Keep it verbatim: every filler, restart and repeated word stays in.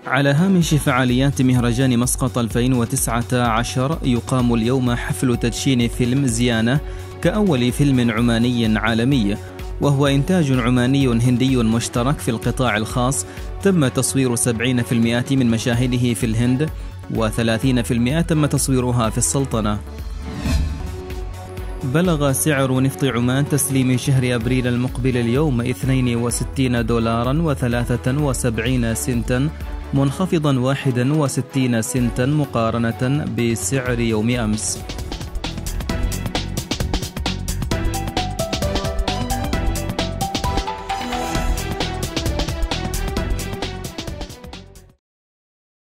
على هامش فعاليات مهرجان مسقط ألفين وتسعة عشر يقام اليوم حفل تدشين فيلم زيانة كأول فيلم عماني عالمي، وهو إنتاج عماني هندي مشترك في القطاع الخاص. تم تصوير سبعين بالمئة من مشاهده في الهند وثلاثين بالمئة تم تصويرها في السلطنة. بلغ سعر نفط عمان تسليم شهر أبريل المقبل اليوم اثنين وستين دولاراً وثلاثة وسبعين سنتاً، منخفضاً واحد وستين سنتاً مقارنة بسعر يوم أمس.